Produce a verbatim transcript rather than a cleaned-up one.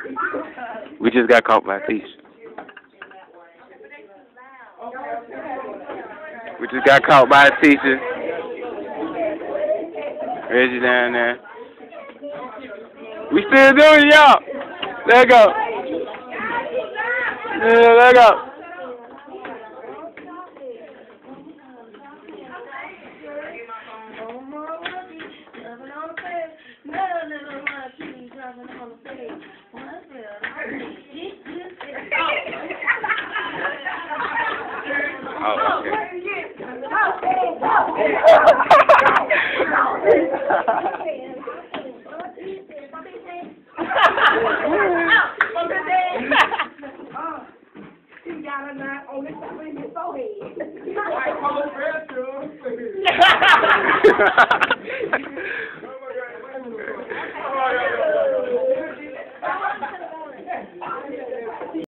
We just got caught by a thief. We just got caught by a teacher. Reggie down there. We still doing it, y'all. Let go. Yeah, let go. Oh, okay. You got a knot on the top of your forehead.